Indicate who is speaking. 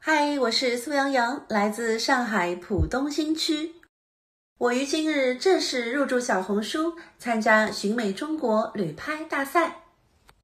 Speaker 1: 嗨，我是苏阳阳，来自上海浦东新区。我于今日正式入驻小红书，参加寻美中国旅拍大赛。